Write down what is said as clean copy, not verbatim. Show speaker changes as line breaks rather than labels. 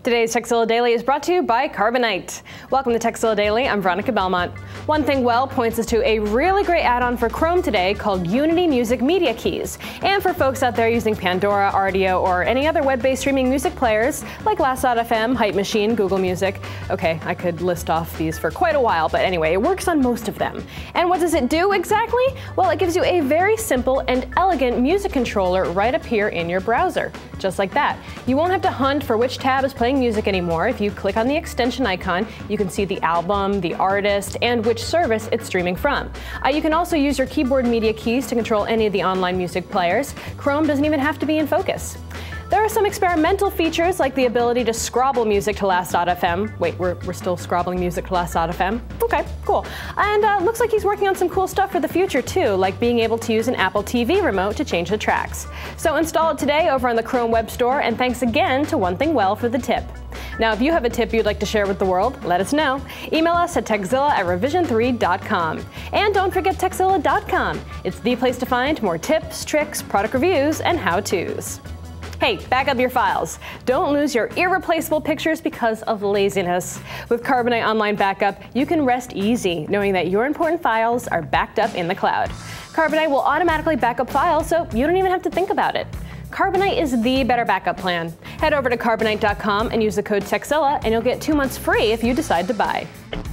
Today's Tekzilla Daily is brought to you by Carbonite. Welcome to Tekzilla Daily. I'm Veronica Belmont. One Thing Well points us to a really great add-on for Chrome today called Unity Music Media Keys. And for folks out there using Pandora, Rdio, or any other web-based streaming music players like Last.fm, Hype Machine, Google Music. Okay, I could list off these for quite a while, but anyway, it works on most of them. And what does it do exactly? Well, it gives you a very simple and elegant music controller right up here in your browser. Just like that. You won't have to hunt for which tab is playing music anymore. If you click on the extension icon, you can see the album, the artist, and which service it's streaming from. You can also use your keyboard media keys to control any of the online music players. Chrome doesn't even have to be in focus. There are some experimental features like the ability to scrabble music to Last.fm. Wait, we're still scrabbling music to Last.fm? Okay, cool. And looks like he's working on some cool stuff for the future too, like being able to use an Apple TV remote to change the tracks. So install it today over on the Chrome Web Store, and thanks again to One Thing Well for the tip. Now, if you have a tip you'd like to share with the world, let us know. Email us at tekzilla@revision3.com. And don't forget tekzilla.com. It's the place to find more tips, tricks, product reviews, and how-tos. Hey, back up your files. Don't lose your irreplaceable pictures because of laziness. With Carbonite Online Backup, you can rest easy knowing that your important files are backed up in the cloud. Carbonite will automatically back up files, so you don't even have to think about it. Carbonite is the better backup plan. Head over to carbonite.com and use the code Tekzilla, and you'll get 2 months free if you decide to buy.